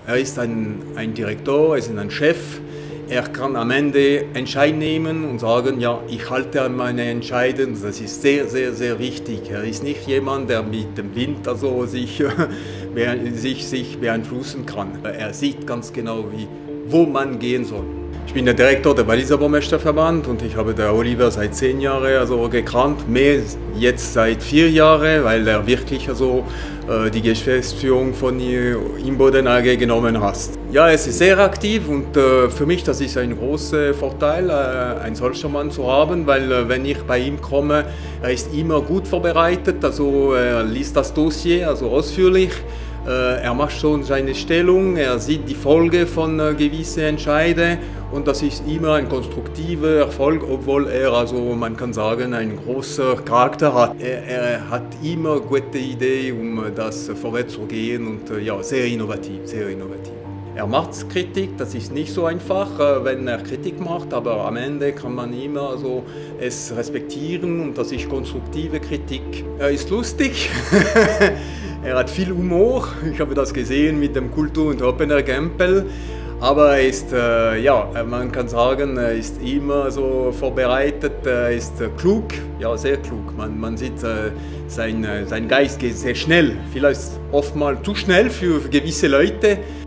Er ist ein Direktor, er ist ein Chef. Er kann am Ende Entscheidungen nehmen und sagen, ja, ich halte an meine Entscheidungen. Das ist sehr, sehr, sehr wichtig. Er ist nicht jemand, der mit dem Wind also sich beeinflussen kann. Er sieht ganz genau, wo man gehen soll. Ich bin der Direktor der Walliser Baumeisterverband und ich habe der Oliver seit 10 Jahren also gekannt, mehr jetzt seit 4 Jahren, weil er wirklich also die Geschäftsführung von Imboden AG genommen hat. Ja, er ist sehr aktiv und für mich das ist ein großer Vorteil, einen solchen Mann zu haben, weil wenn ich bei ihm komme, er ist immer gut vorbereitet, also er liest das Dossier also ausführlich. Er macht schon seine Stellung, er sieht die Folge von gewissen Entscheidungen und das ist immer ein konstruktiver Erfolg, obwohl er, also man kann sagen, einen großen Charakter hat. Er hat immer gute Ideen, das vorwärts zu gehen und ja, sehr innovativ, sehr innovativ. Er macht Kritik, das ist nicht so einfach, wenn er Kritik macht, aber am Ende kann man immer also es respektieren und das ist konstruktive Kritik. Er ist lustig. Er hat viel Humor, ich habe das gesehen mit dem Kultur- und Opener Campbell, aber er ist, ja, man kann sagen, er ist immer so vorbereitet, er ist klug, ja, sehr klug. Man sieht, sein Geist geht sehr schnell, vielleicht oftmals zu schnell für gewisse Leute.